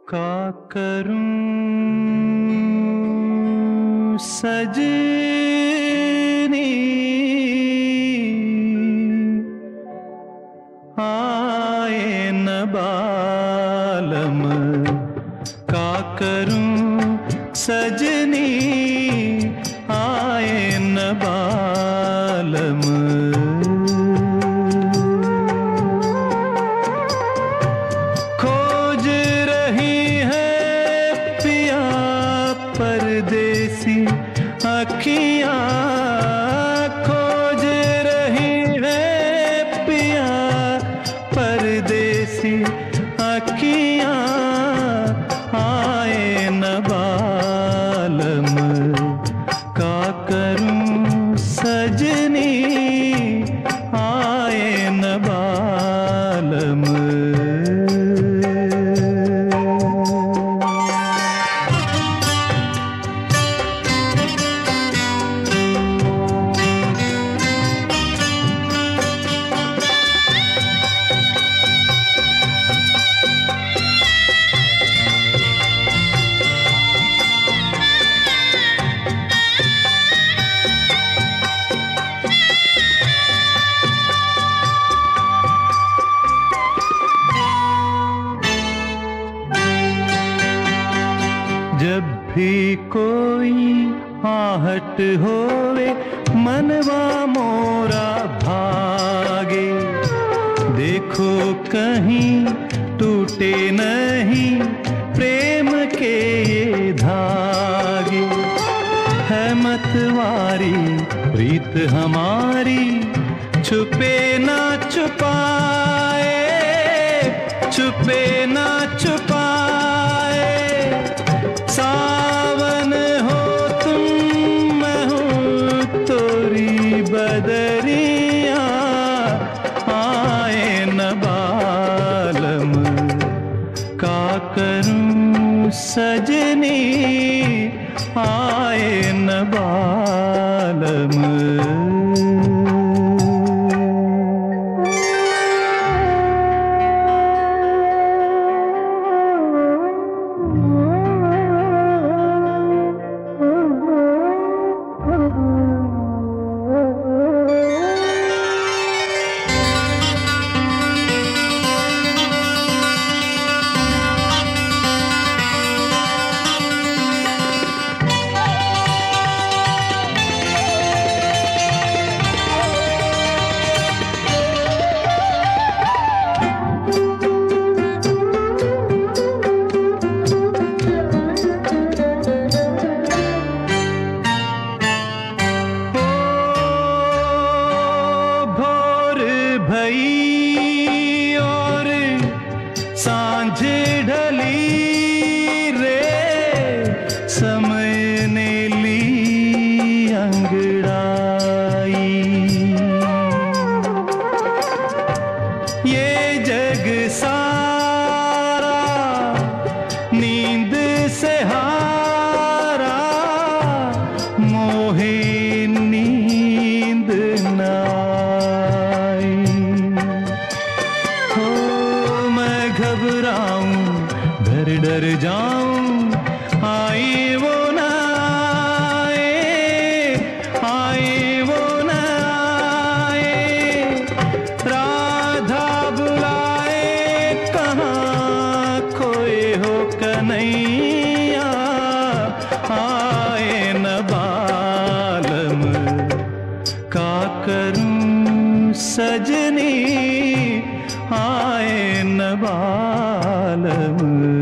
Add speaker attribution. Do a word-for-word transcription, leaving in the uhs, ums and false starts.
Speaker 1: का करूं सजनी आए न बालम, का करूं सजनी आए न बालम। खोज रही है पिया परदेसी अखियां, खोज रही है पिया परदेसी अखियां आए न बालम, का करूं सजनी आए न बालम। जब भी कोई आहट होवे मनवा मोरा भागे, देखो कहीं टूटे नहीं प्रेम के ये धागे। है मतवारी प्रीत हमारी छुपे ना छुपाए, छुपे ना छुपाए। सावन हो तुम मैं हूँ तोरी बदरिया आए न बालम, का करूं सजनी आए न बालम। भई और सांझ ढली रे, समय ने ली अंगड़ाई। ये जग सारा नींद से हारा, मोहे नींद ना घबराऊं डर डर जाऊं आई वो ना आए, आई वो ना आए। राधा बुलाए कहाँ खोए हो कन्हैया आए न बालम, का करूं सजनी आए न बालम।